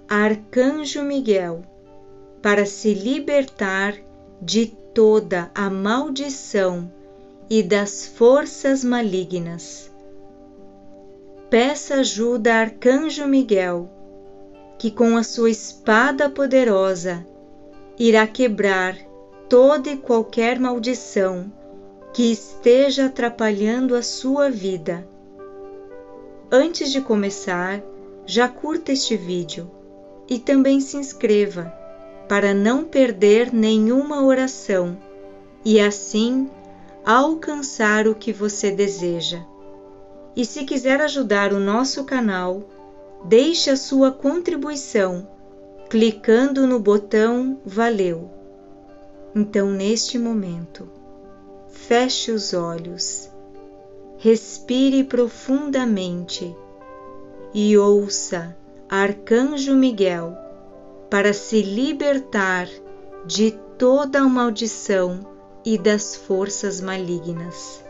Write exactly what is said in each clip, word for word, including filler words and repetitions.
Arcanjo Miguel, para se libertar de toda a maldição e das forças malignas. Peça ajuda a Arcanjo Miguel, que com a sua espada poderosa irá quebrar toda e qualquer maldição que esteja atrapalhando a sua vida. Antes de começar, já curta este vídeo e também se inscreva para não perder nenhuma oração e assim alcançar o que você deseja. E se quiser ajudar o nosso canal, deixe a sua contribuição clicando no botão Valeu. Então, neste momento, feche os olhos, respire profundamente e ouça Arcanjo Miguel para se libertar de toda a maldição e das forças malignas.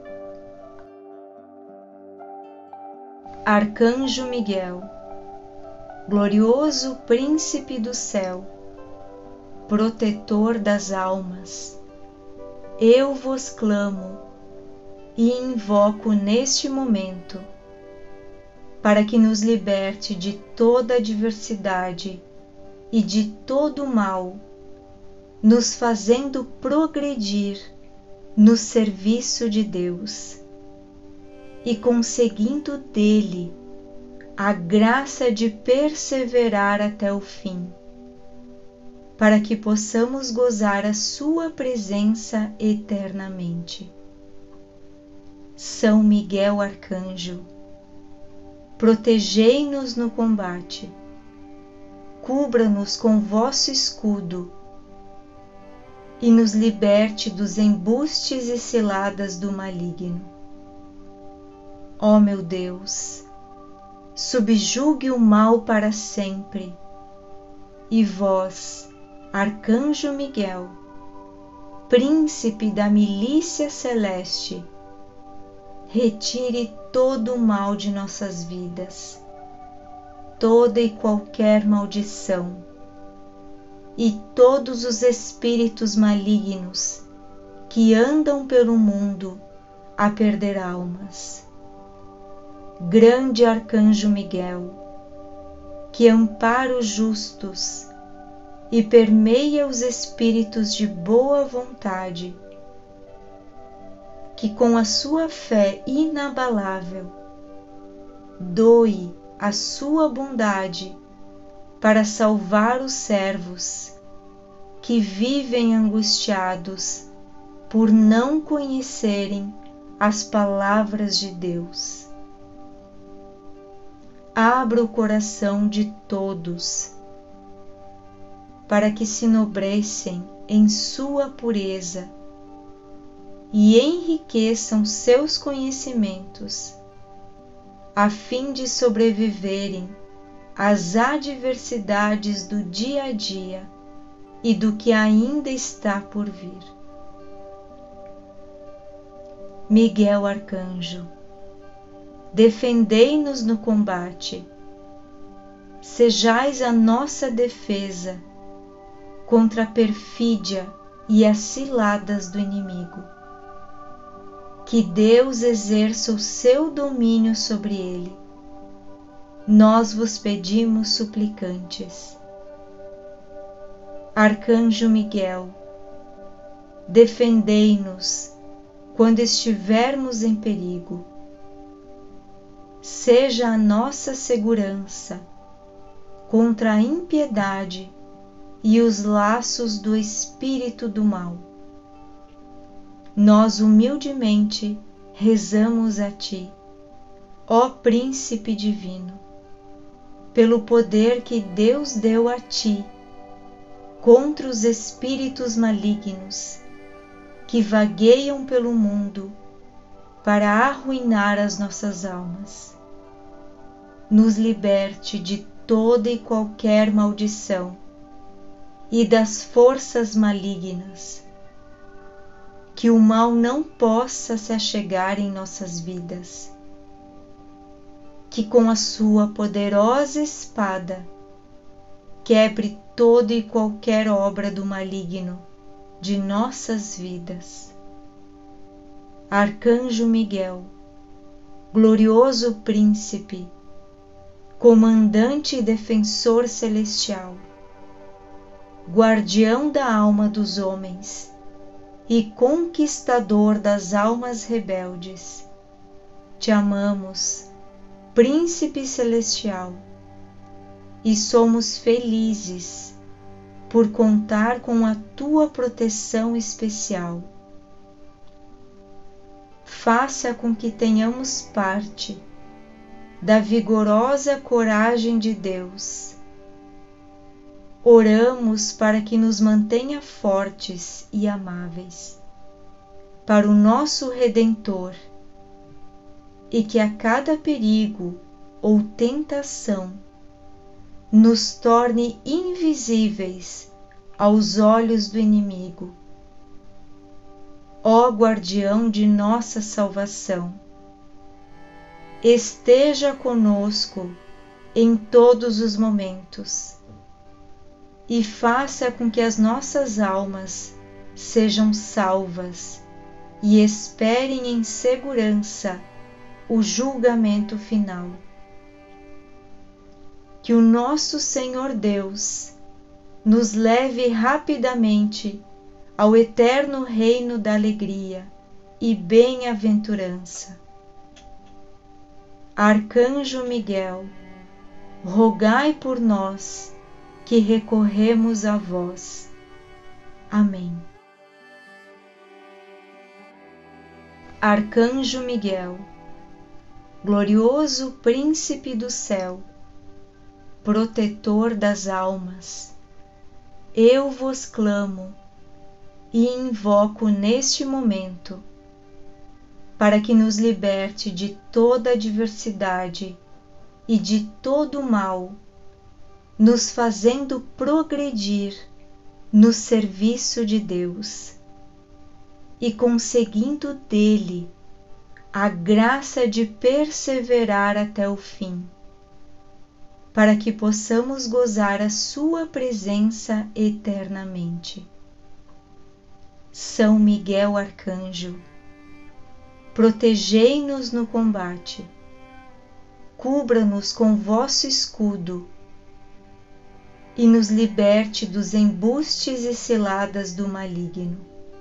Arcanjo Miguel, glorioso príncipe do céu, protetor das almas, eu vos clamo e invoco neste momento para que nos liberte de toda adversidade e de todo o mal, nos fazendo progredir no serviço de Deus e conseguindo dele a graça de perseverar até o fim, para que possamos gozar a sua presença eternamente. São Miguel Arcanjo, protegei-nos no combate, cubra-nos com vosso escudo e nos liberte dos embustes e ciladas do maligno. Ó meu Deus, subjugue o mal para sempre, e vós, Arcanjo Miguel, príncipe da milícia celeste, retire todo o mal de nossas vidas, toda e qualquer maldição, e todos os espíritos malignos que andam pelo mundo a perder almas. Grande Arcanjo Miguel, que ampara os justos e permeia os espíritos de boa vontade, que com a sua fé inabalável doe a sua bondade para salvar os servos que vivem angustiados por não conhecerem as palavras de Deus. Abra o coração de todos para que se enobrecem em sua pureza e enriqueçam seus conhecimentos, a fim de sobreviverem às adversidades do dia a dia e do que ainda está por vir. Miguel Arcanjo, defendei-nos no combate, sejais a nossa defesa contra a perfídia e as ciladas do inimigo. Que Deus exerça o seu domínio sobre ele. Nós vos pedimos suplicantes. Arcanjo Miguel, defendei-nos quando estivermos em perigo. Seja a nossa segurança contra a impiedade e os laços do espírito do mal. Nós humildemente rezamos a Ti, ó Príncipe Divino, pelo poder que Deus deu a Ti contra os espíritos malignos que vagueiam pelo mundo para arruinar as nossas almas. Nos liberte de toda e qualquer maldição e das forças malignas, que o mal não possa se achegar em nossas vidas, que com a sua poderosa espada quebre toda e qualquer obra do maligno de nossas vidas. Arcanjo Miguel, glorioso príncipe, comandante e defensor celestial, guardião da alma dos homens e conquistador das almas rebeldes, te amamos, Príncipe Celestial, e somos felizes por contar com a tua proteção especial. Faça com que tenhamos parte da vigorosa coragem de Deus. Oramos para que nos mantenha fortes e amáveis para o nosso Redentor e que a cada perigo ou tentação nos torne invisíveis aos olhos do inimigo. Ó guardião de nossa salvação, esteja conosco em todos os momentos e faça com que as nossas almas sejam salvas e esperem em segurança o julgamento final. Que o nosso Senhor Deus nos leve rapidamente ao eterno reino da alegria e bem-aventurança. Arcanjo Miguel, rogai por nós que recorremos a vós. Amém. Arcanjo Miguel, glorioso príncipe do céu, protetor das almas, eu vos clamo e invoco neste momento para que nos liberte de toda adversidade e de todo mal, nos fazendo progredir no serviço de Deus e conseguindo dele a graça de perseverar até o fim, para que possamos gozar a sua presença eternamente. São Miguel Arcanjo, protegei-nos no combate, cubra-nos com vosso escudo e nos liberte dos embustes e ciladas do maligno.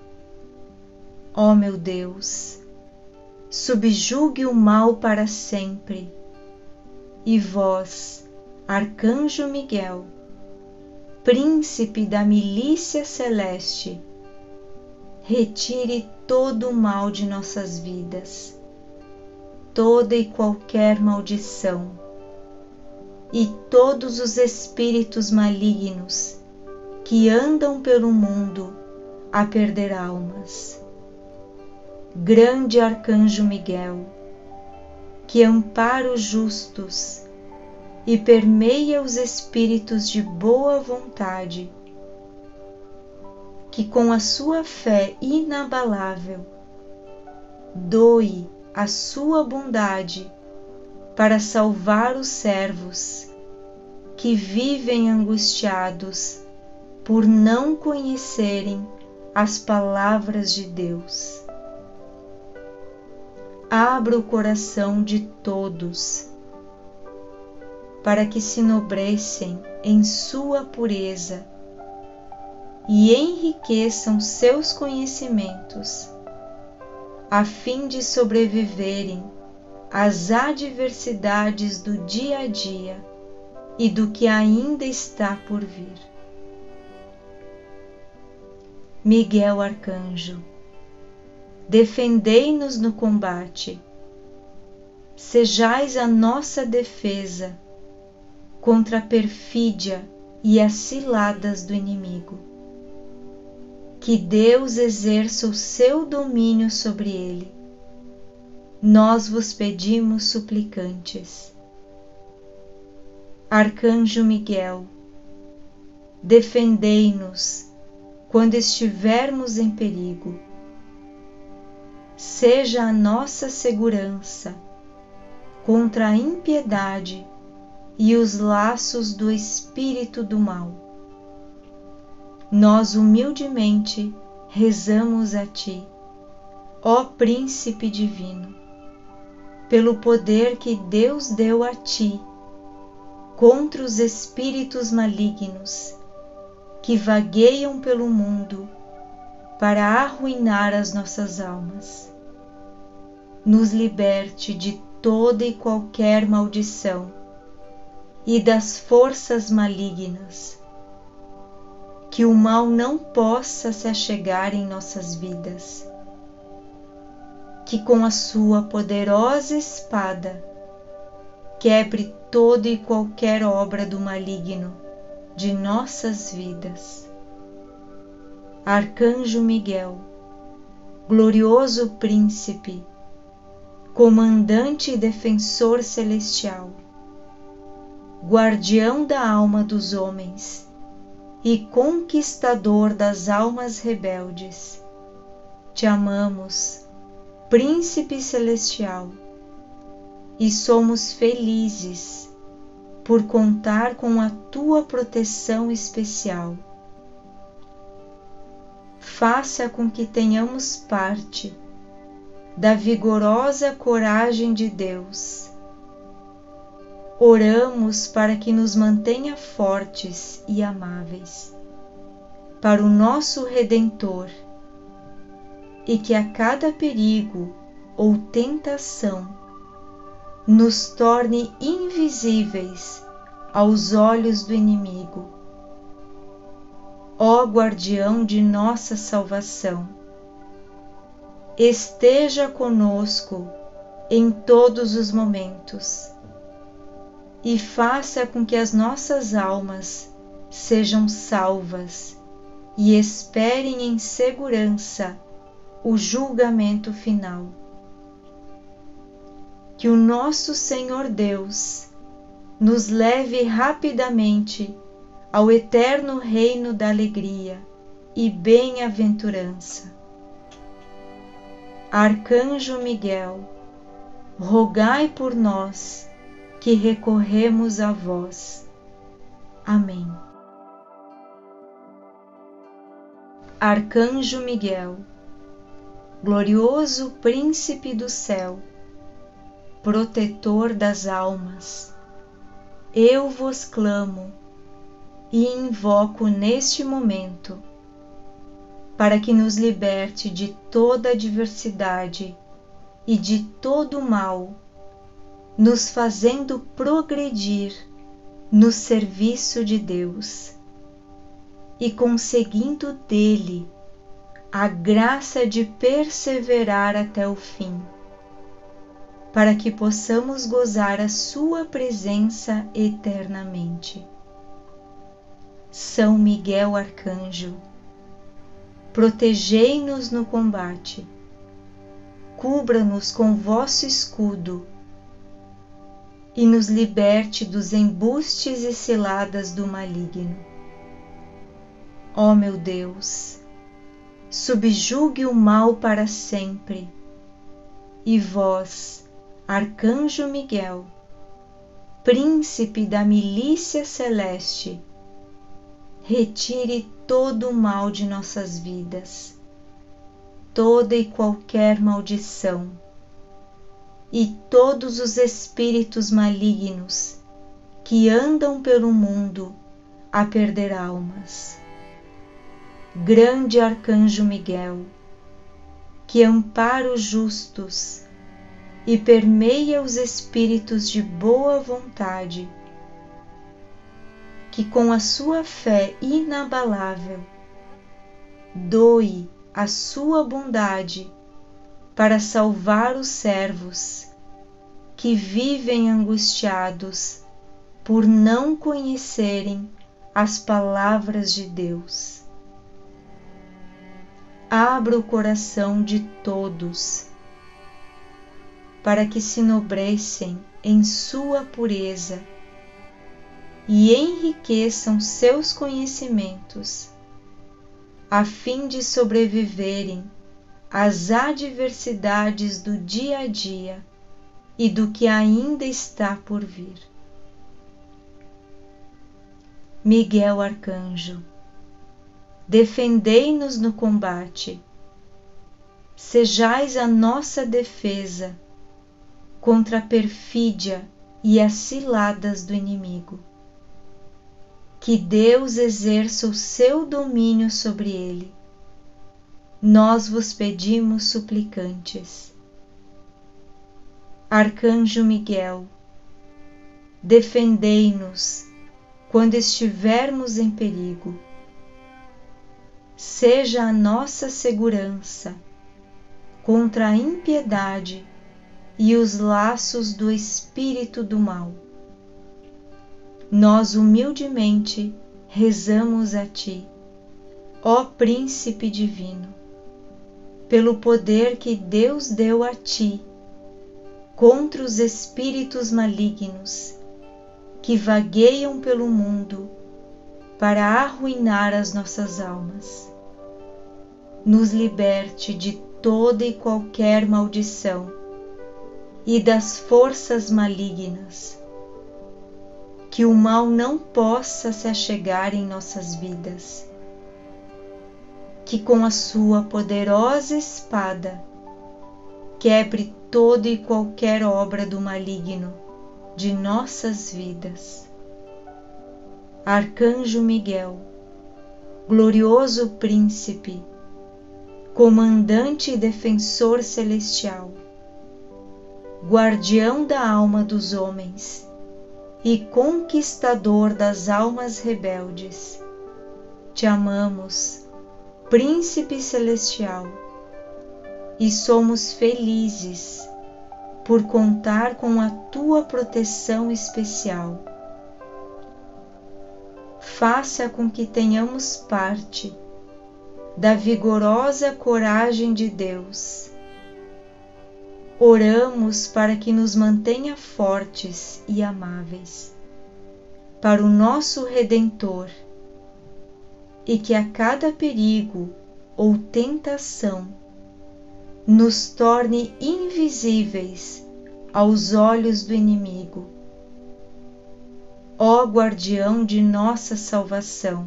Ó meu Deus, subjugue o mal para sempre, e vós, Arcanjo Miguel, príncipe da milícia celeste, retire todo o mal de nossas vidas, toda e qualquer maldição, e todos os espíritos malignos que andam pelo mundo a perder almas. Grande Arcanjo Miguel, que ampara os justos e permeia os espíritos de boa vontade, que com a sua fé inabalável doe a sua bondade para salvar os servos que vivem angustiados por não conhecerem as palavras de Deus. Abra o coração de todos, para que se enobrecem em sua pureza e enriqueçam seus conhecimentos, a fim de sobreviverem às adversidades do dia a dia e do que ainda está por vir. Miguel Arcanjo, defendei-nos no combate, sejais a nossa defesa contra a perfídia e as ciladas do inimigo. Que Deus exerça o seu domínio sobre ele. Nós vos pedimos suplicantes. Arcanjo Miguel, defendei-nos quando estivermos em perigo. Seja a nossa segurança contra a impiedade e os laços do espírito do mal. Nós humildemente rezamos a Ti, ó Príncipe Divino, pelo poder que Deus deu a Ti contra os espíritos malignos que vagueiam pelo mundo para arruinar as nossas almas. Nos liberte de toda e qualquer maldição e das forças malignas, que o mal não possa se achegar em nossas vidas, que com a sua poderosa espada quebre toda e qualquer obra do maligno de nossas vidas. Arcanjo Miguel, glorioso príncipe, comandante e defensor celestial, guardião da alma dos homens e conquistador das almas rebeldes, te amamos, Príncipe Celestial, e somos felizes por contar com a tua proteção especial. Faça com que tenhamos parte da vigorosa coragem de Deus. Oramos para que nos mantenha fortes e amáveis para o nosso Redentor, e que a cada perigo ou tentação nos torne invisíveis aos olhos do inimigo. Ó guardião de nossa salvação, esteja conosco em todos os momentos e faça com que as nossas almas sejam salvas e esperem em segurança o julgamento final. Que o nosso Senhor Deus nos leve rapidamente ao eterno reino da alegria e bem-aventurança. Arcanjo Miguel, rogai por nós que recorremos a vós. Amém. Arcanjo Miguel, glorioso príncipe do céu, protetor das almas, eu vos clamo e invoco neste momento para que nos liberte de toda adversidade e de todo mal, nos fazendo progredir no serviço de Deus e conseguindo dele a graça de perseverar até o fim, para que possamos gozar a sua presença eternamente. São Miguel Arcanjo, protegei-nos no combate, cubra-nos com vosso escudo e nos liberte dos embustes e ciladas do maligno. Ó meu Deus, subjugue o mal para sempre, e vós, Arcanjo Miguel, príncipe da milícia celeste, retire todo o mal de nossas vidas, toda e qualquer maldição, e todos os espíritos malignos que andam pelo mundo a perder almas. Grande Arcanjo Miguel, que ampara os justos e permeia os espíritos de boa vontade, que com a sua fé inabalável doe a sua bondade para salvar os servos que vivem angustiados por não conhecerem as palavras de Deus. Abra o coração de todos, para que se enobrecem em sua pureza e enriqueçam seus conhecimentos, a fim de sobreviverem às adversidades do dia a dia e do que ainda está por vir. Miguel Arcanjo, defendei-nos no combate, sejais a nossa defesa contra a perfídia e as ciladas do inimigo. Que Deus exerça o seu domínio sobre ele. Nós vos pedimos suplicantes. Arcanjo Miguel, defendei-nos quando estivermos em perigo. Seja a nossa segurança contra a impiedade e os laços do espírito do mal. Nós humildemente rezamos a ti, ó Príncipe Divino, pelo poder que Deus deu a ti contra os espíritos malignos que vagueiam pelo mundo para arruinar as nossas almas. Nos liberte de toda e qualquer maldição e das forças malignas, que o mal não possa se achegar em nossas vidas, que com a sua poderosa espada quebre toda e qualquer obra do maligno de nossas vidas. Arcanjo Miguel, glorioso príncipe, comandante e defensor celestial, guardião da alma dos homens e conquistador das almas rebeldes, te amamos, Príncipe Celestial, e somos felizes por contar com a tua proteção especial. Faça com que tenhamos parte da vigorosa coragem de Deus. Oramos para que nos mantenha fortes e amáveis para o nosso Redentor, e que a cada perigo ou tentação nos torne invisíveis aos olhos do inimigo. Ó guardião de nossa salvação,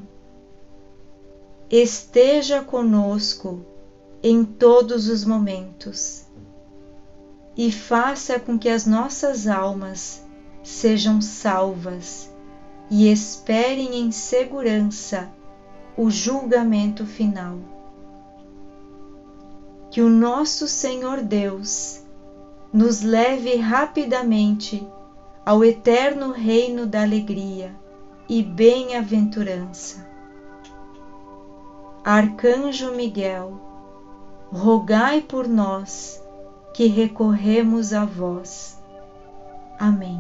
esteja conosco em todos os momentos e faça com que as nossas almas sejam salvas e esperem em segurança o julgamento final. Que o nosso Senhor Deus nos leve rapidamente ao eterno reino da alegria e bem-aventurança. Arcanjo Miguel, rogai por nós que recorremos a vós. Amém.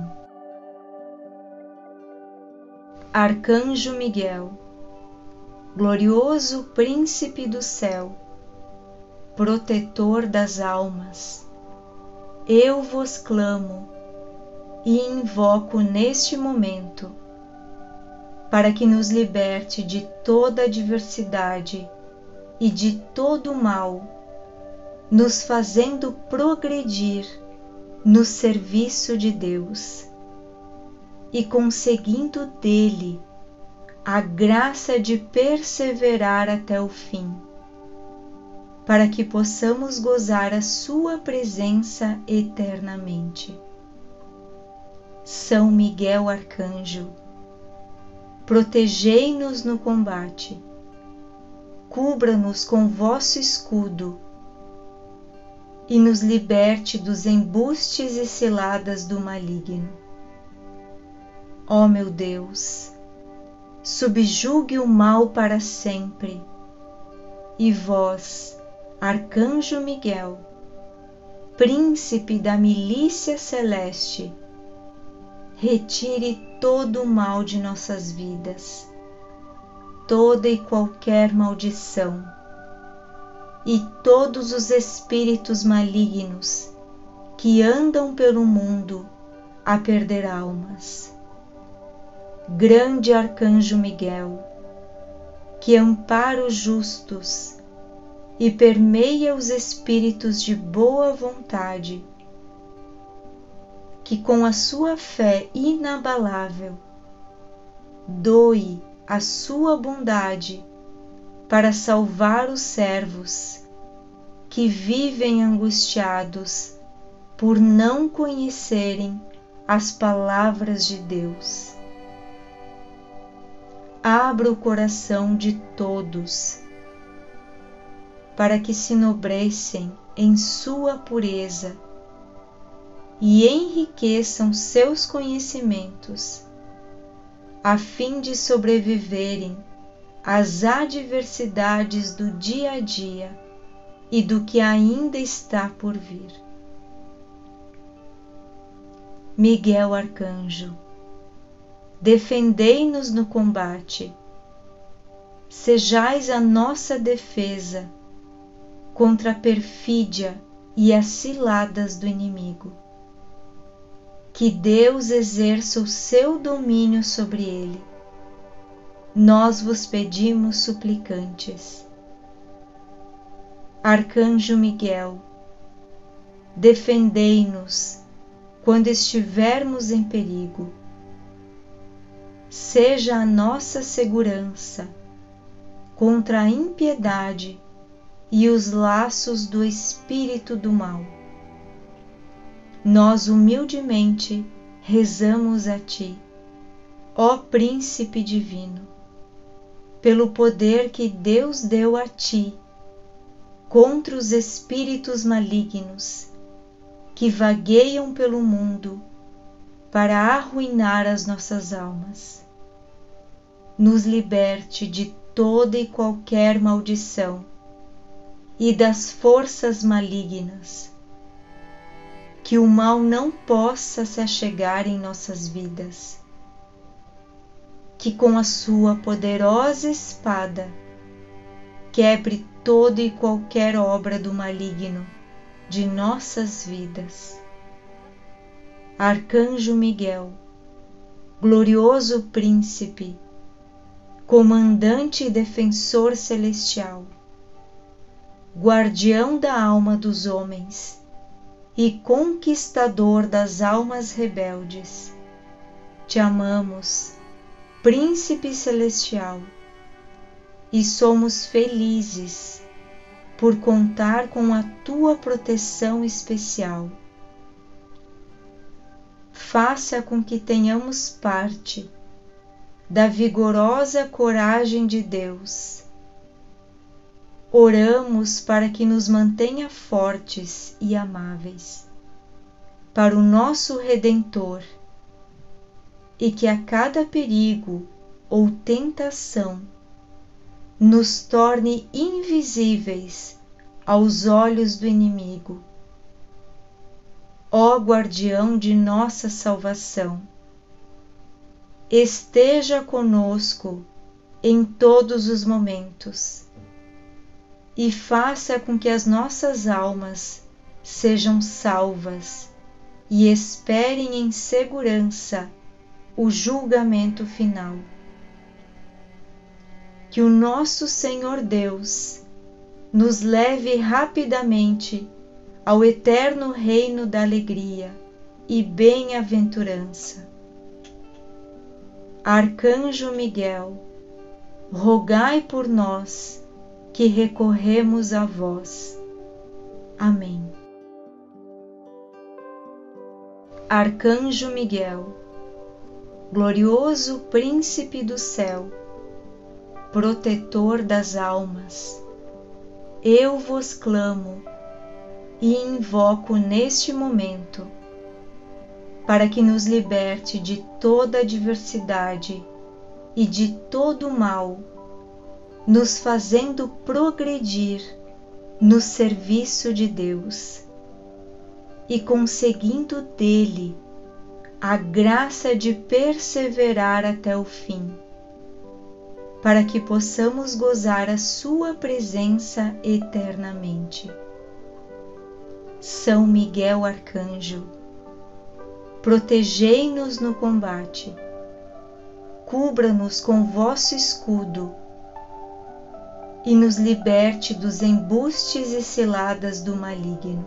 Arcanjo Miguel, glorioso príncipe do céu, protetor das almas, eu vos clamo e invoco neste momento para que nos liberte de toda adversidade e de todo mal, nos fazendo progredir no serviço de Deus e conseguindo dele a graça de perseverar até o fim, para que possamos gozar a sua presença eternamente. São Miguel Arcanjo, protegei-nos no combate, cubra-nos com vosso escudo e nos liberte dos embustes e ciladas do maligno. Ó meu Deus, subjugue o mal para sempre, e vós, Arcanjo Miguel, príncipe da milícia celeste, retire todo o mal de nossas vidas, toda e qualquer maldição, e todos os espíritos malignos que andam pelo mundo a perder almas. Grande Arcanjo Miguel, que ampara os justos e permeia os espíritos de boa vontade, que com a sua fé inabalável doe a sua bondade para salvar os servos que vivem angustiados por não conhecerem as palavras de Deus. Abra o coração de todos para que se enobrecem em sua pureza e enriqueçam seus conhecimentos, a fim de sobreviverem às adversidades do dia a dia e do que ainda está por vir. Miguel Arcanjo, defendei-nos no combate, sejais a nossa defesa contra a perfídia e as ciladas do inimigo. Que Deus exerça o seu domínio sobre ele. Nós vos pedimos suplicantes. Arcanjo Miguel, defendei-nos quando estivermos em perigo. Seja a nossa segurança contra a impiedade e os laços do espírito do mal. Nós humildemente rezamos a Ti, ó Príncipe Divino, pelo poder que Deus deu a Ti contra os espíritos malignos que vagueiam pelo mundo para arruinar as nossas almas. Nos liberte de toda e qualquer maldição e das forças malignas, que o mal não possa se achegar em nossas vidas, que com a sua poderosa espada quebre toda e qualquer obra do maligno de nossas vidas. Arcanjo Miguel, glorioso príncipe, comandante e defensor celestial, guardião da alma dos homens e conquistador das almas rebeldes, te amamos, Príncipe Celestial, e somos felizes por contar com a tua proteção especial. Faça com que tenhamos parte da vigorosa coragem de Deus. Oramos para que nos mantenha fortes e amáveis para o nosso Redentor e que a cada perigo ou tentação nos torne invisíveis aos olhos do inimigo. Ó guardião de nossa salvação, esteja conosco em todos os momentos e faça com que as nossas almas sejam salvas e esperem em segurança o julgamento final. Que o nosso Senhor Deus nos leve rapidamente ao eterno reino da alegria e bem-aventurança. Arcanjo Miguel, rogai por nós que recorremos a vós. Amém. Arcanjo Miguel, glorioso príncipe do céu, protetor das almas, eu vos clamo e invoco neste momento para que nos liberte de toda adversidade e de todo mal, nos fazendo progredir no serviço de Deus e conseguindo dele a graça de perseverar até o fim, para que possamos gozar a sua presença eternamente. São Miguel Arcanjo, protegei-nos no combate, cubra-nos com vosso escudo e nos liberte dos embustes e ciladas do maligno.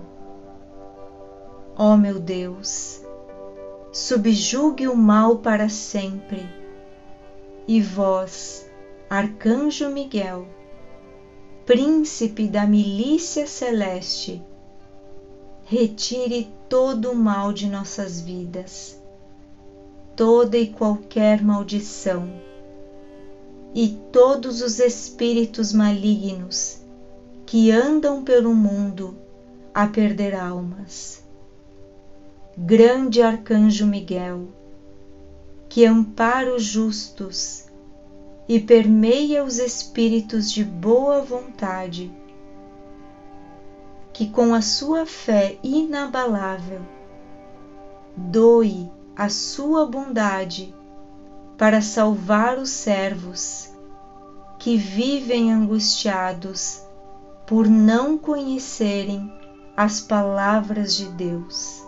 Ó meu Deus, subjugue o mal para sempre E vós, Arcanjo Miguel, príncipe da milícia celeste, retire todo o mal de nossas vidas, toda e qualquer maldição, e todos os espíritos malignos que andam pelo mundo a perder almas. Grande Arcanjo Miguel, que ampara os justos e permeia os espíritos de boa vontade, que com a sua fé inabalável doe a sua bondade para salvar os servos que vivem angustiados por não conhecerem as palavras de Deus.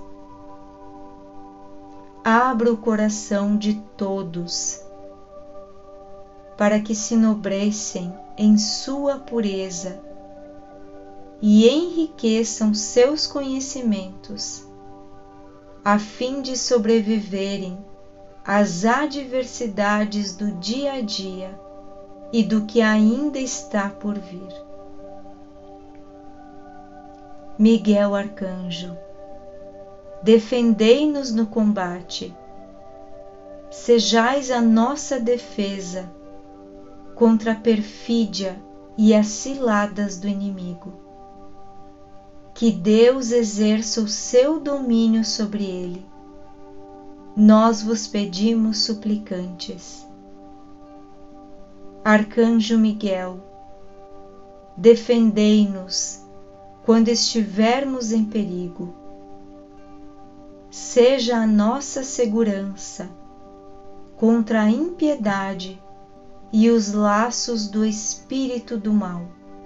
Abra o coração de todos para que se enobrecem em sua pureza e enriqueçam seus conhecimentos, a fim de sobreviverem às adversidades do dia a dia e do que ainda está por vir. Miguel Arcanjo, defendei-nos no combate, sejais a nossa defesa contra a perfídia e as ciladas do inimigo. Que Deus exerça o seu domínio sobre ele. Nós vos pedimos suplicantes. Arcanjo Miguel, defendei-nos quando estivermos em perigo. Seja a nossa segurança contra a impiedade e os laços do espírito do mal.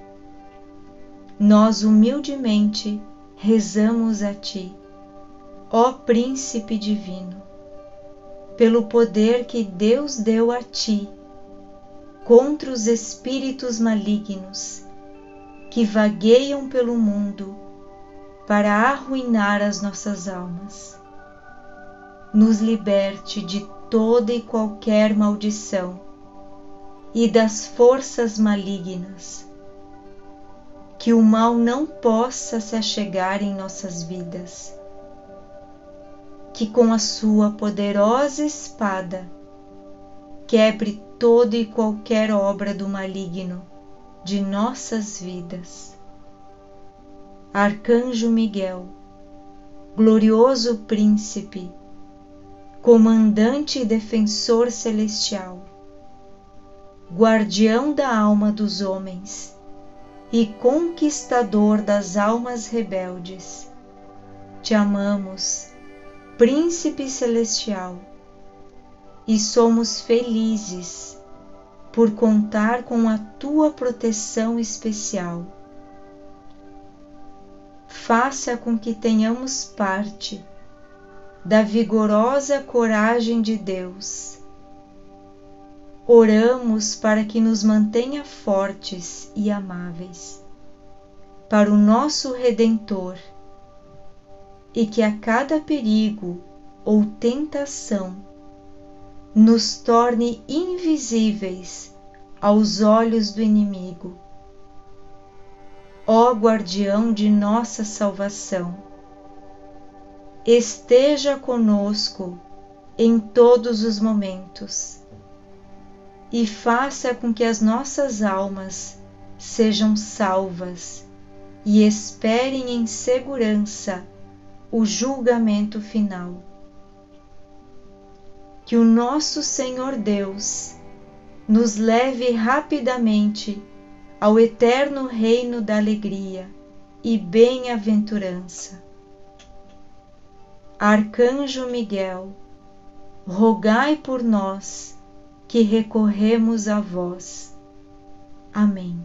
Nós humildemente rezamos a Ti, ó Príncipe Divino, pelo poder que Deus deu a Ti contra os espíritos malignos que vagueiam pelo mundo para arruinar as nossas almas. Nos liberte de toda e qualquer maldição e das forças malignas, que o mal não possa se achegar em nossas vidas, que com a sua poderosa espada quebre toda e qualquer obra do maligno de nossas vidas. Arcanjo Miguel, glorioso príncipe, comandante e defensor celestial, guardião da alma dos homens e conquistador das almas rebeldes, te amamos, Príncipe Celestial, e somos felizes por contar com a tua proteção especial. Faça com que tenhamos parte da vigorosa coragem de Deus. Oramos para que nos mantenha fortes e amáveis para o nosso Redentor, e que a cada perigo ou tentação nos torne invisíveis aos olhos do inimigo. Ó guardião de nossa salvação, esteja conosco em todos os momentos e faça com que as nossas almas sejam salvas e esperem em segurança o julgamento final. Que o nosso Senhor Deus nos leve rapidamente ao eterno reino da alegria e bem-aventurança. Arcanjo Miguel, rogai por nós que recorremos a vós. Amém.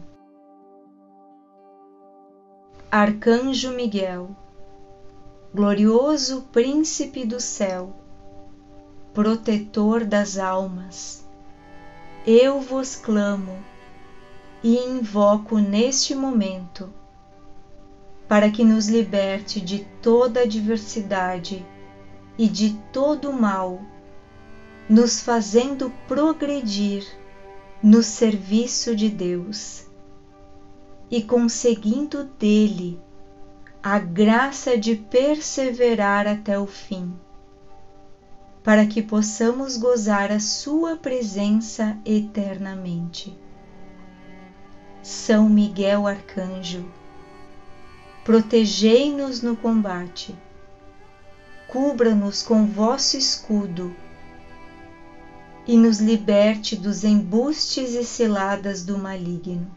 Arcanjo Miguel, glorioso príncipe do céu, protetor das almas, eu vos clamo e invoco neste momento para que nos liberte de toda adversidade e de todo mal nos fazendo progredir no serviço de Deus e conseguindo dele a graça de perseverar até o fim, para que possamos gozar a sua presença eternamente. São Miguel Arcanjo, protegei-nos no combate, cubra-nos com vosso escudo e nos liberte dos embustes e ciladas do maligno.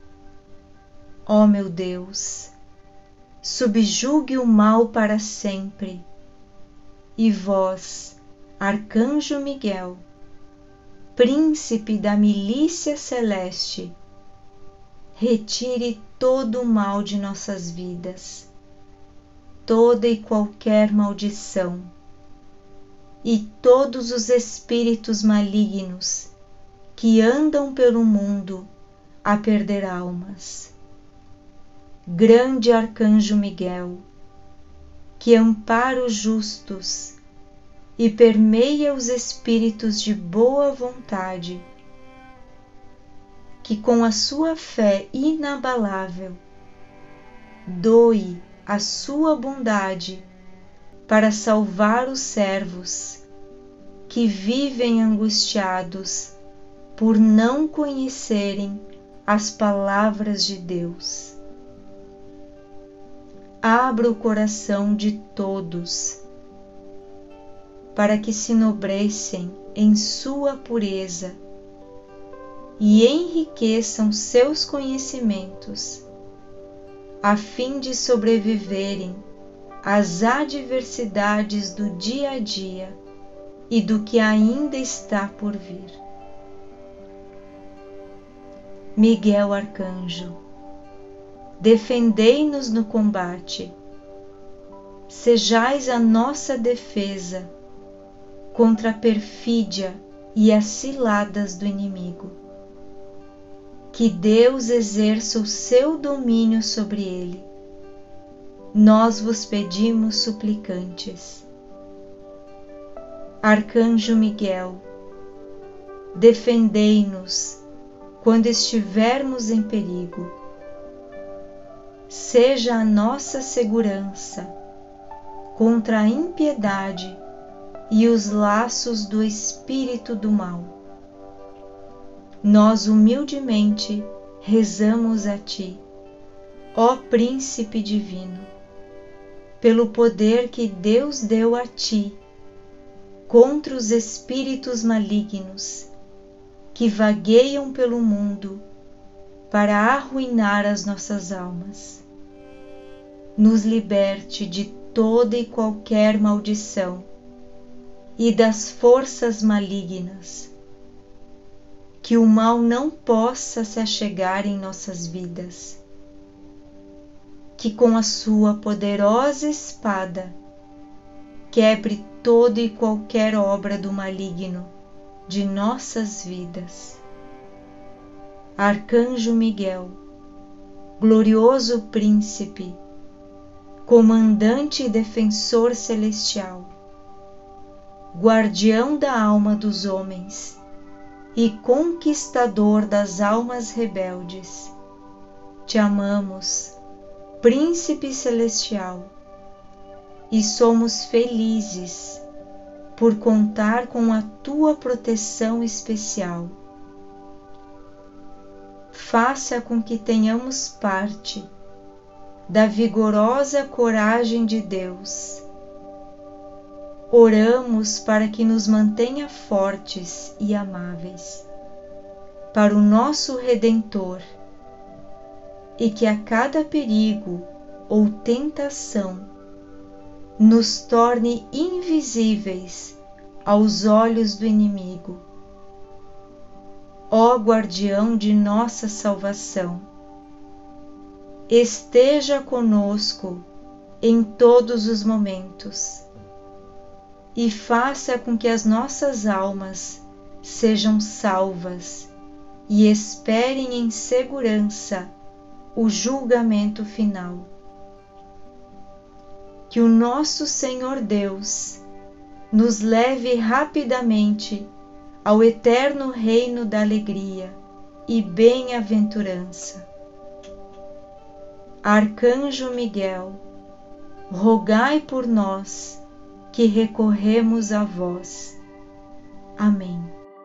Ó meu Deus, subjugue o mal para sempre, e vós, Arcanjo Miguel, príncipe da milícia celeste, retire todo o mal de nossas vidas, toda e qualquer maldição, e todos os espíritos malignos que andam pelo mundo a perder almas. Grande Arcanjo Miguel, que ampara os justos e permeia os espíritos de boa vontade, que com a sua fé inabalável doe a sua bondade para salvar os servos que vivem angustiados por não conhecerem as palavras de Deus. Abra o coração de todos para que se enobrecem em sua pureza e enriqueçam seus conhecimentos, a fim de sobreviverem às adversidades do dia a dia e do que ainda está por vir. Miguel Arcanjo, defendei-nos no combate, sejais a nossa defesa contra a perfídia e as ciladas do inimigo. Que Deus exerça o seu domínio sobre ele. Nós vos pedimos suplicantes. Arcanjo Miguel, defendei-nos quando estivermos em perigo. Seja a nossa segurança contra a impiedade e os laços do espírito do mal. Nós humildemente rezamos a Ti, ó Príncipe Divino, pelo poder que Deus deu a Ti contra os espíritos malignos que vagueiam pelo mundo para arruinar as nossas almas. Nos liberte de toda e qualquer maldição e das forças malignas, que o mal não possa se achegar em nossas vidas, que com a sua poderosa espada quebre toda e qualquer obra do maligno de nossas vidas. Arcanjo Miguel, glorioso príncipe, comandante e defensor celestial, guardião da alma dos homens e conquistador das almas rebeldes, te amamos, Príncipe Celestial, e somos felizes por contar com a tua proteção especial. Faça com que tenhamos parte da vigorosa coragem de Deus. Oramos para que nos mantenha fortes e amáveis para o nosso Redentor, e que a cada perigo ou tentação nos torne invisíveis aos olhos do inimigo. Ó guardião de nossa salvação, esteja conosco em todos os momentos e faça com que as nossas almas sejam salvas e esperem em segurança o julgamento final. Que o nosso Senhor Deus nos leve rapidamente ao eterno reino da alegria e bem-aventurança. Arcanjo Miguel, rogai por nós que recorremos a vós. Amém.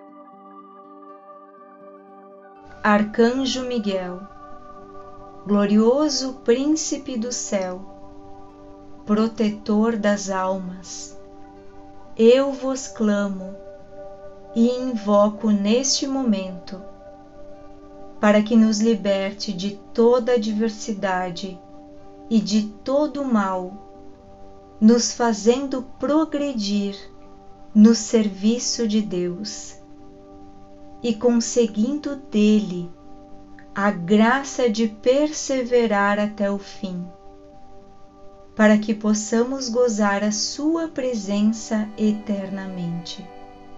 Arcanjo Miguel, glorioso príncipe do céu, protetor das almas, eu vos clamo e invoco neste momento para que nos liberte de toda adversidade e de todo mal, nos fazendo progredir no serviço de Deus e conseguindo dele a graça de perseverar até o fim, para que possamos gozar a sua presença eternamente.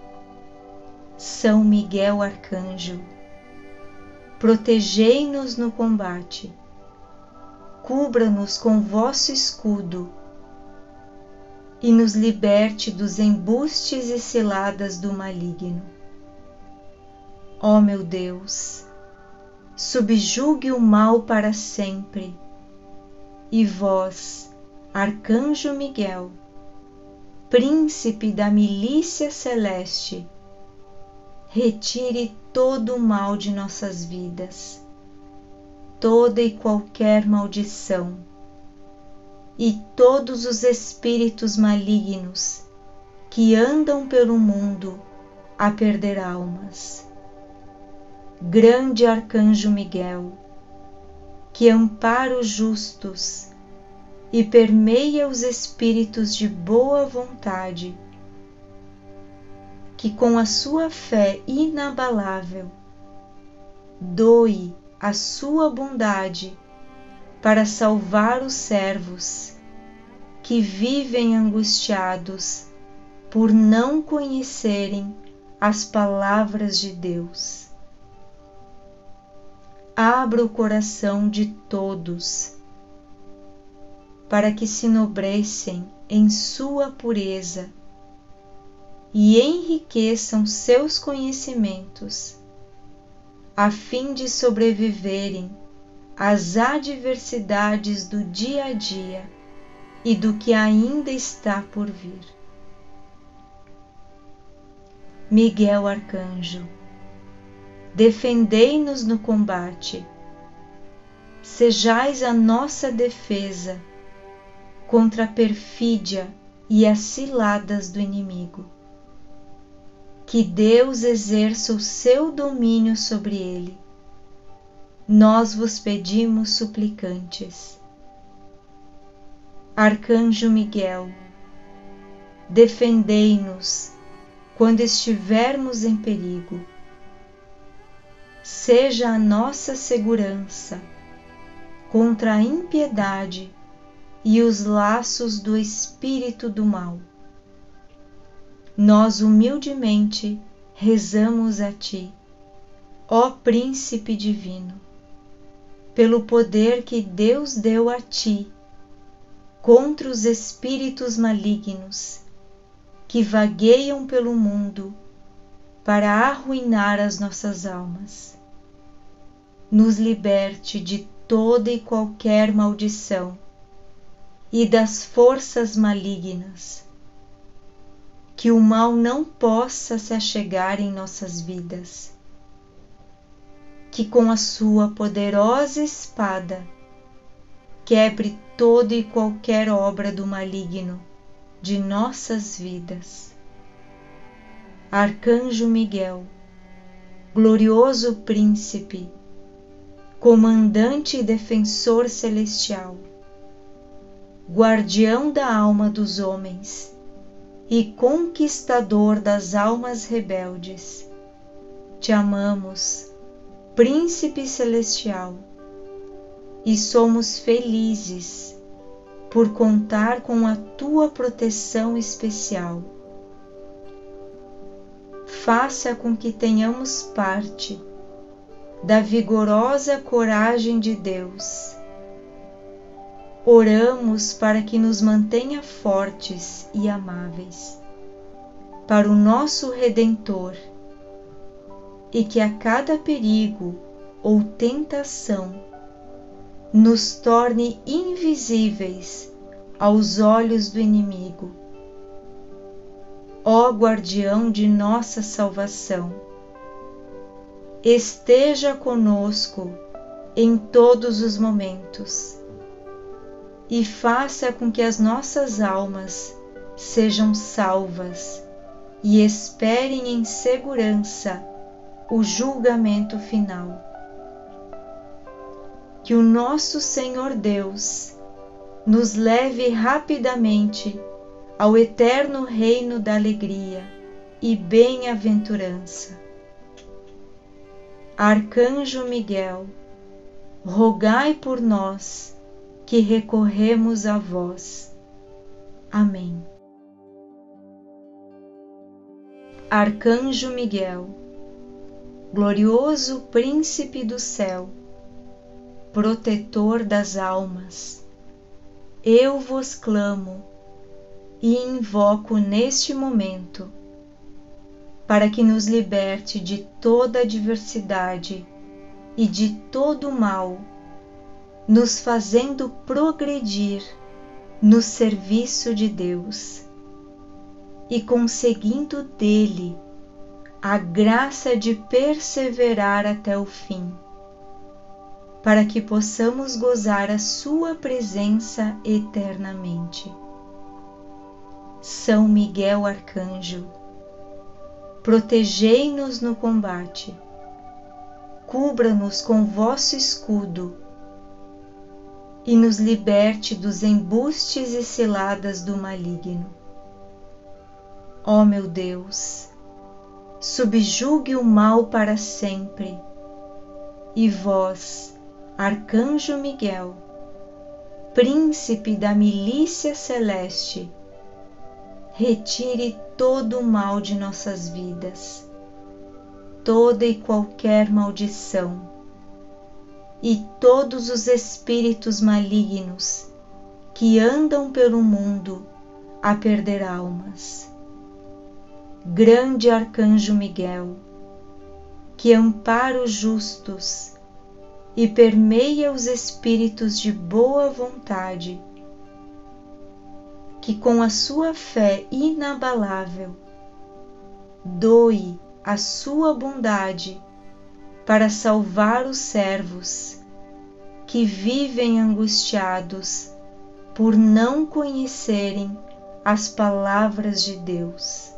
São Miguel Arcanjo, protegei-nos no combate, cubra-nos com vosso escudo e nos liberte dos embustes e ciladas do maligno. Ó meu Deus, subjugue o mal para sempre, e vós, Arcanjo Miguel, príncipe da milícia celeste, retire todo o mal de nossas vidas, toda e qualquer maldição, e todos os espíritos malignos que andam pelo mundo a perder almas. Grande Arcanjo Miguel, que ampara os justos e permeia os espíritos de boa vontade, que com a sua fé inabalável doe a sua bondade para salvar os servos que vivem angustiados por não conhecerem as palavras de Deus. Abra o coração de todos para que se enobrecem em sua pureza e enriqueçam seus conhecimentos, a fim de sobreviverem às adversidades do dia a dia e do que ainda está por vir. Miguel Arcanjo, defendei-nos no combate, sejais a nossa defesa contra a perfídia e as ciladas do inimigo. Que Deus exerça o seu domínio sobre ele. Nós vos pedimos suplicantes. Arcanjo Miguel, defendei-nos quando estivermos em perigo. Seja a nossa segurança contra a impiedade e os laços do espírito do mal. Nós humildemente rezamos a ti, ó Príncipe Divino, pelo poder que Deus deu a ti contra os espíritos malignos que vagueiam pelo mundo para arruinar as nossas almas. Nos liberte de toda e qualquer maldição e das forças malignas, que o mal não possa se achegar em nossas vidas, que com a sua poderosa espada quebre toda e qualquer obra do maligno de nossas vidas. Arcanjo Miguel, glorioso príncipe, comandante e defensor celestial, guardião da alma dos homens e conquistador das almas rebeldes, te amamos, Príncipe Celestial, e somos felizes por contar com a tua proteção especial. Faça com que tenhamos parte da vigorosa coragem de Deus. Oramos para que nos mantenha fortes e amáveis. para o nosso Redentor, e que a cada perigo ou tentação nos torne invisíveis aos olhos do inimigo. Ó guardião de nossa salvação, esteja conosco em todos os momentos e faça com que as nossas almas sejam salvas e esperem em segurança o julgamento final. Que o nosso Senhor Deus nos leve rapidamente ao eterno reino da alegria e bem-aventurança. Arcanjo Miguel, rogai por nós que recorremos a vós. Amém. Arcanjo Miguel, glorioso príncipe do céu, protetor das almas, eu vos clamo e invoco neste momento para que nos liberte de toda adversidade e de todo mal, nos fazendo progredir no serviço de Deus e conseguindo dele a graça de perseverar até o fim, para que possamos gozar a sua presença eternamente. São Miguel Arcanjo, protegei-nos no combate, cubra-nos com vosso escudo e nos liberte dos embustes e ciladas do maligno. Ó meu Deus, subjugue o mal para sempre, e vós, Arcanjo Miguel, príncipe da milícia celeste, retire todo o mal de nossas vidas, toda e qualquer maldição, e todos os espíritos malignos que andam pelo mundo a perder almas. Grande Arcanjo Miguel, que ampara os justos e permeia os espíritos de boa vontade, que com a sua fé inabalável doe a sua bondade para salvar os servos que vivem angustiados por não conhecerem as palavras de Deus.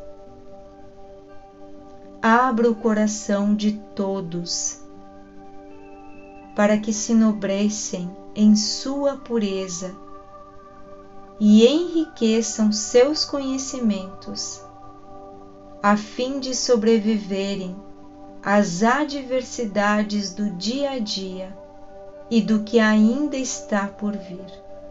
Abra o coração de todos para que se enobrecem em sua pureza e enriqueçam seus conhecimentos, a fim de sobreviverem às adversidades do dia a dia e do que ainda está por vir.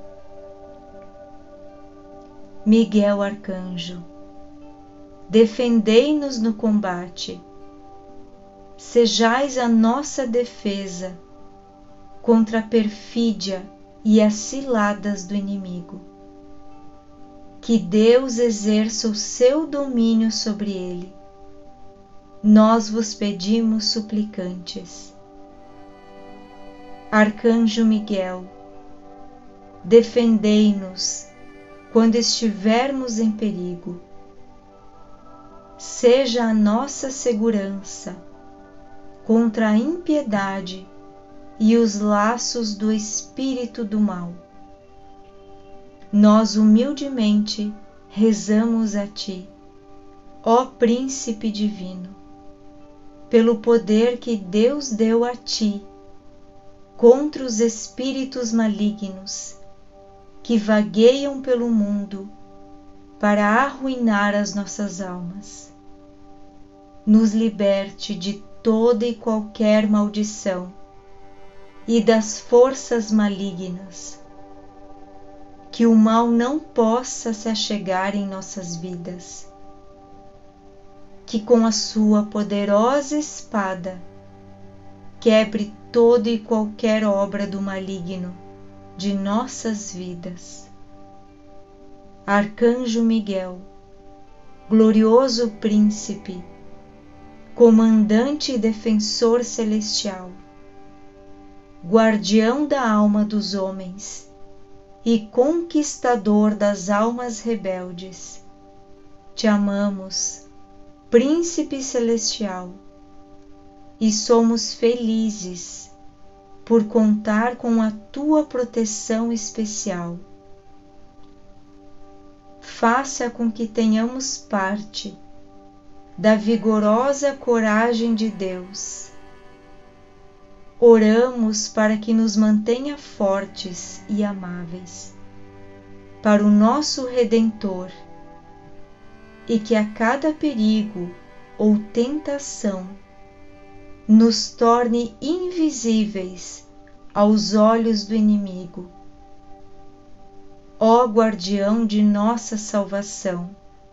Miguel Arcanjo, defendei-nos no combate, sejais a nossa defesa contra a perfídia e as ciladas do inimigo. Que Deus exerça o seu domínio sobre ele. Nós vos pedimos suplicantes. Arcanjo Miguel, defendei-nos quando estivermos em perigo. Seja a nossa segurança contra a impiedade e os laços do espírito do mal. Nós humildemente rezamos a ti, ó Príncipe Divino, pelo poder que Deus deu a ti contra os espíritos malignos que vagueiam pelo mundo para arruinar as nossas almas. Nos liberte de toda e qualquer maldição e das forças malignas, que o mal não possa se achegar em nossas vidas, que com a sua poderosa espada quebre toda e qualquer obra do maligno de nossas vidas. Arcanjo Miguel, glorioso príncipe, comandante e defensor celestial, guardião da alma dos homens e conquistador das almas rebeldes, te amamos, príncipe celestial, e somos felizes por contar com a tua proteção especial. Faça com que tenhamos parte da vigorosa coragem de Deus. Oramos para que nos mantenha fortes e amáveis para o nosso Redentor e que a cada perigo ou tentação nos torne invisíveis aos olhos do inimigo. Ó guardião de nossa salvação,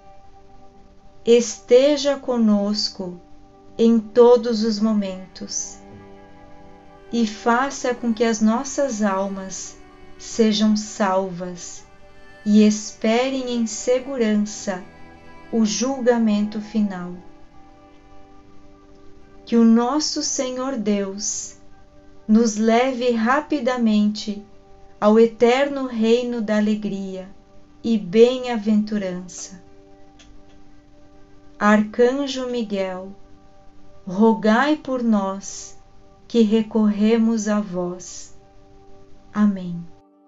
esteja conosco em todos os momentos e faça com que as nossas almas sejam salvas e esperem em segurança o julgamento final. Que o nosso Senhor Deus nos leve rapidamente ao eterno reino da alegria e bem-aventurança. Arcanjo Miguel, rogai por nós que recorremos a vós. Amém.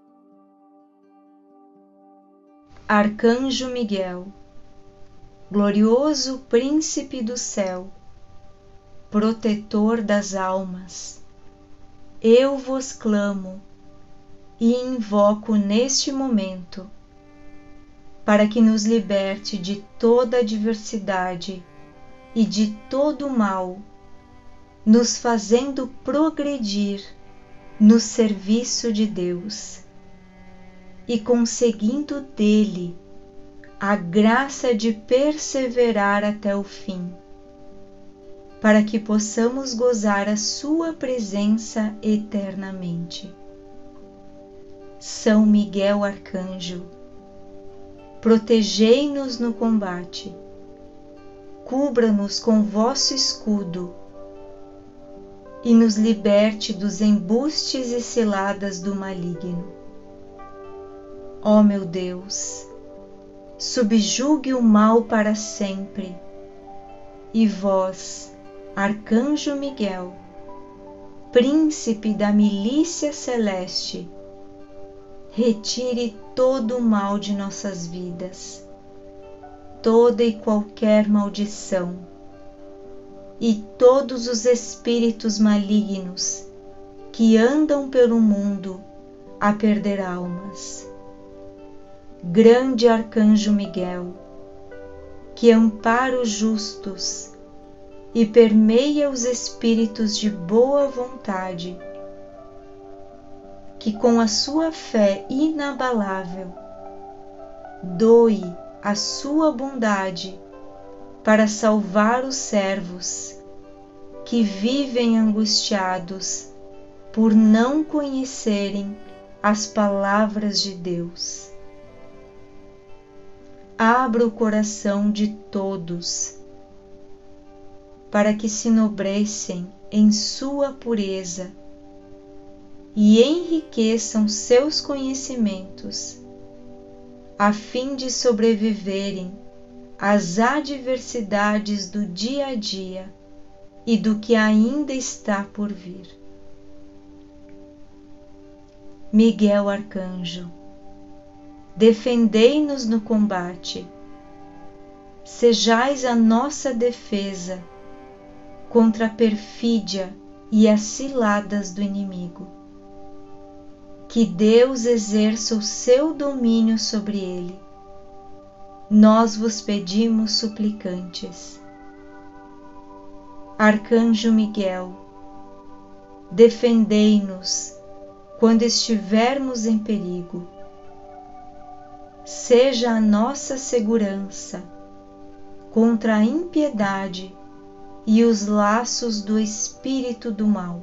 Arcanjo Miguel, glorioso príncipe do céu, protetor das almas, eu vos clamo e invoco neste momento para que nos liberte de toda adversidade e de todo mal, nos fazendo progredir no serviço de Deus e conseguindo dele a graça de perseverar até o fim, para que possamos gozar a sua presença eternamente. São Miguel Arcanjo, protegei-nos no combate, cubra-nos com vosso escudo e nos liberte dos embustes e ciladas do maligno. Ó meu Deus, subjugue o mal para sempre, e vós, Arcanjo Miguel, príncipe da milícia celeste, retire todo o mal de nossas vidas, toda e qualquer maldição, e todos os espíritos malignos que andam pelo mundo a perder almas. Grande Arcanjo Miguel, que ampara os justos e permeia os espíritos de boa vontade, que com a sua fé inabalável doe a sua bondade para salvar os servos que vivem angustiados por não conhecerem as palavras de Deus. Abra o coração de todos para que se enobrecem em sua pureza e enriqueçam seus conhecimentos, a fim de sobreviverem às adversidades do dia a dia e do que ainda está por vir. Miguel Arcanjo, defendei-nos no combate, sejais a nossa defesa contra a perfídia e as ciladas do inimigo. Que Deus exerça o seu domínio sobre ele. Nós vos pedimos suplicantes. Arcanjo Miguel, defendei-nos quando estivermos em perigo. Seja a nossa segurança contra a impiedade e os laços do espírito do mal.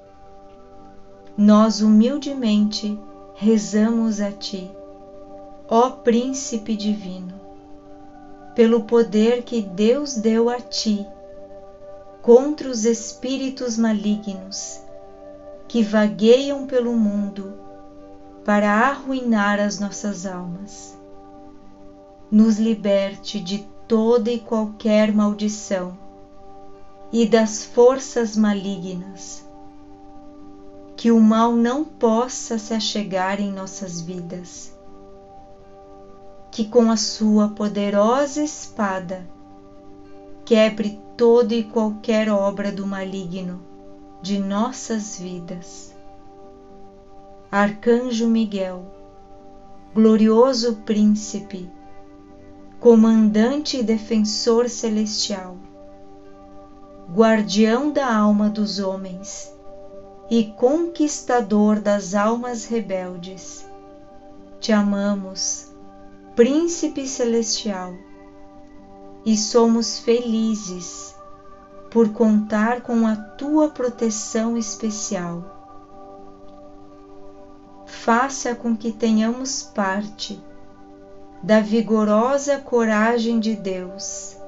Nós humildemente rezamos a ti, ó Príncipe Divino. pelo poder que Deus deu a ti contra os espíritos malignos que vagueiam pelo mundo para arruinar as nossas almas. Nos liberte de toda e qualquer maldição e das forças malignas, que o mal não possa se achegar em nossas vidas, que com a sua poderosa espada quebre toda e qualquer obra do maligno de nossas vidas. Arcanjo Miguel, glorioso príncipe, comandante e defensor celestial, guardião da alma dos homens e conquistador das almas rebeldes, te amamos, Príncipe Celestial, e somos felizes por contar com a tua proteção especial. Faça com que tenhamos parte da vigorosa coragem de Deus.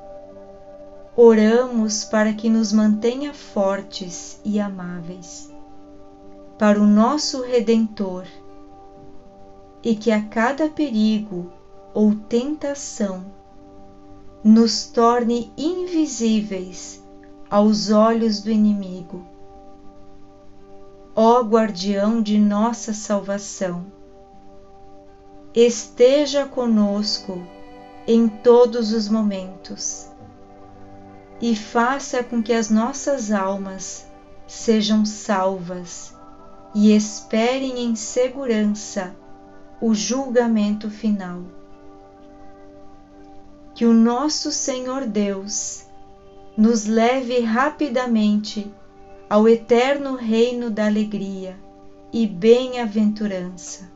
Oramos para que nos mantenha fortes e amáveis para o nosso Redentor, e que a cada perigo ou tentação nos torne invisíveis aos olhos do inimigo. Ó guardião de nossa salvação, esteja conosco em todos os momentos e faça com que as nossas almas sejam salvas e esperem em segurança o julgamento final. Que o nosso Senhor Deus nos leve rapidamente ao eterno reino da alegria e bem-aventurança.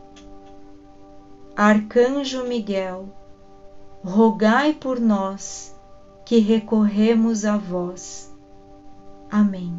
Arcanjo Miguel, rogai por nós que recorremos a vós. Amém.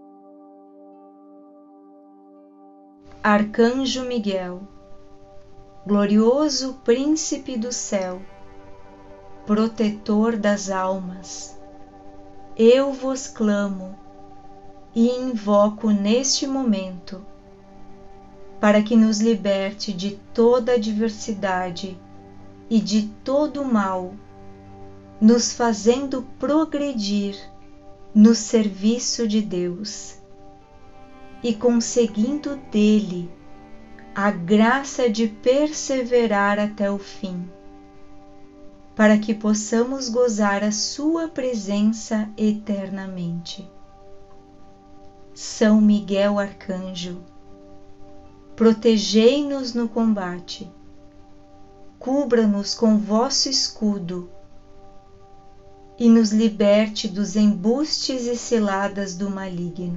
Arcanjo Miguel, glorioso príncipe do céu, protetor das almas, eu vos clamo e invoco neste momento para que nos liberte de toda adversidade e de todo mal, nos fazendo progredir no serviço de Deus e conseguindo dele a graça de perseverar até o fim, para que possamos gozar a sua presença eternamente. São Miguel Arcanjo, protegei-nos no combate, cubra-nos com vosso escudo e nos liberte dos embustes e ciladas do maligno.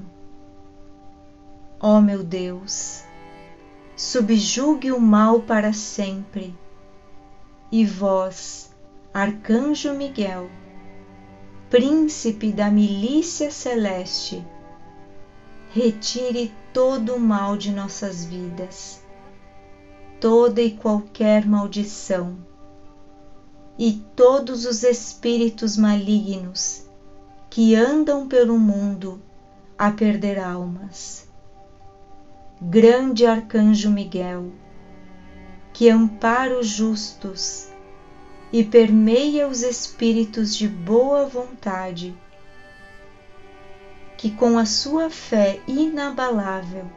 Ó meu Deus, subjugue o mal para sempre, e vós, Arcanjo Miguel, príncipe da milícia celeste, retire todo o mal de nossas vidas, toda e qualquer maldição, e todos os espíritos malignos que andam pelo mundo a perder almas. Grande Arcanjo Miguel, que ampara os justos e permeia os espíritos de boa vontade, que com a sua fé inabalável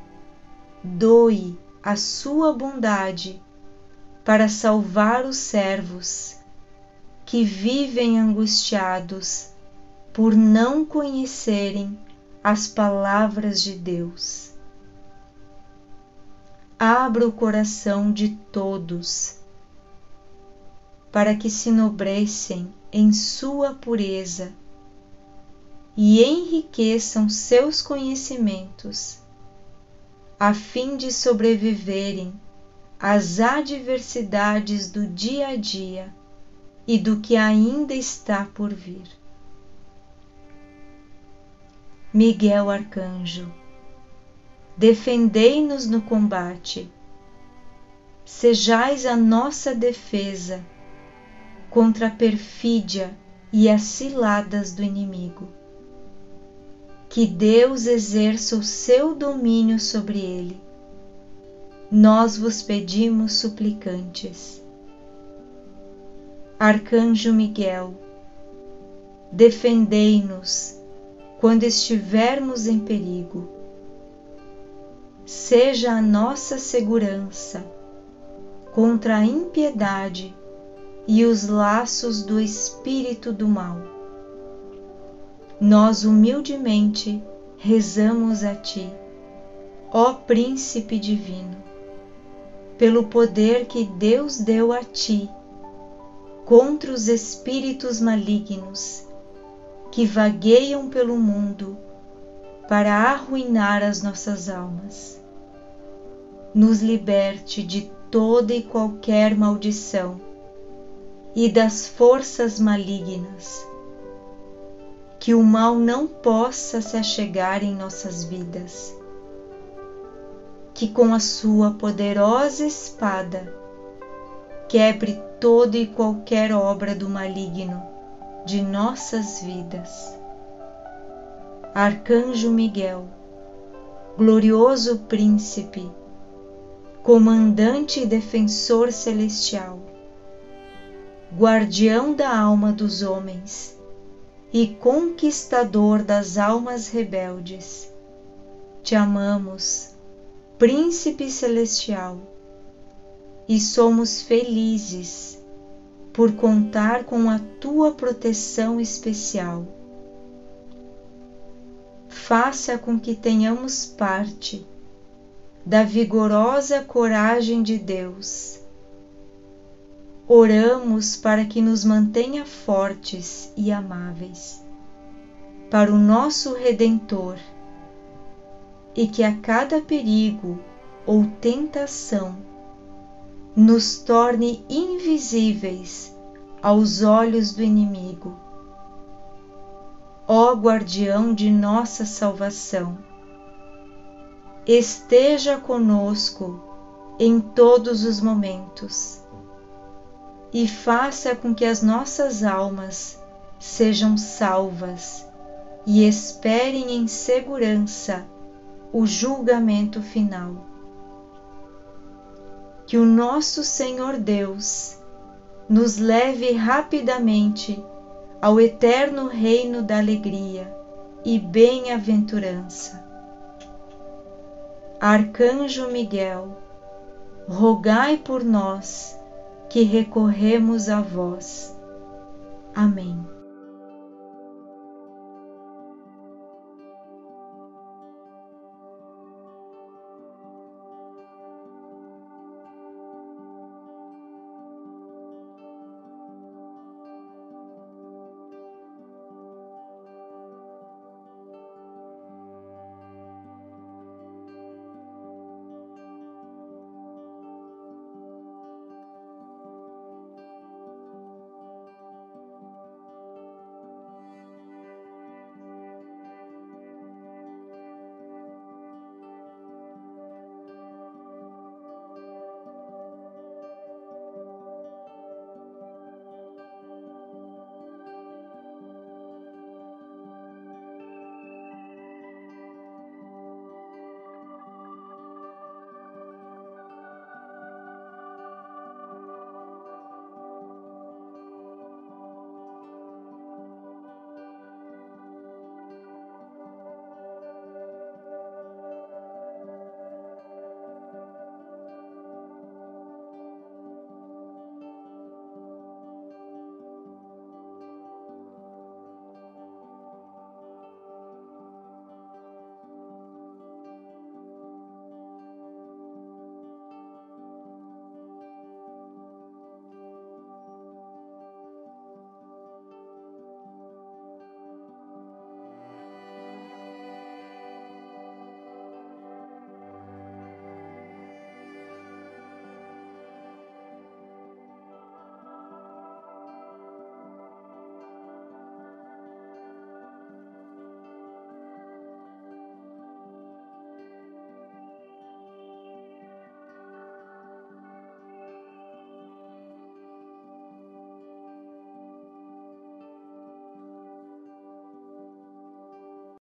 doe a sua bondade para salvar os servos que vivem angustiados por não conhecerem as palavras de Deus. Abra o coração de todos para que se enobrecem em sua pureza e enriqueçam seus conhecimentos, a fim de sobreviverem às adversidades do dia a dia e do que ainda está por vir. Miguel Arcanjo, defendei-nos no combate, sejais a nossa defesa contra a perfídia e as ciladas do inimigo. Que Deus exerça o seu domínio sobre ele. Nós vos pedimos, suplicantes. Arcanjo Miguel, defendei-nos quando estivermos em perigo. Seja a nossa segurança contra a impiedade e os laços do espírito do mal. Nós humildemente rezamos a Ti, ó Príncipe Divino, pelo poder que Deus deu a Ti contra os espíritos malignos que vagueiam pelo mundo para arruinar as nossas almas. Nos liberte de toda e qualquer maldição e das forças malignas, que o mal não possa se achegar em nossas vidas, que com a sua poderosa espada quebre toda e qualquer obra do maligno de nossas vidas. Arcanjo Miguel, glorioso príncipe, comandante e defensor celestial, guardião da alma dos homens e conquistador das almas rebeldes, te amamos, Príncipe Celestial, e somos felizes por contar com a tua proteção especial. Faça com que tenhamos parte da vigorosa coragem de Deus. Oramos para que nos mantenha fortes e amáveis para o nosso Redentor, e que a cada perigo ou tentação nos torne invisíveis aos olhos do inimigo. Ó guardião de nossa salvação, esteja conosco em todos os momentos e faça com que as nossas almas sejam salvas e esperem em segurança o julgamento final. Que o nosso Senhor Deus nos leve rapidamente ao eterno reino da alegria e bem-aventurança. Arcanjo Miguel, rogai por nós que recorremos a vós. Amém.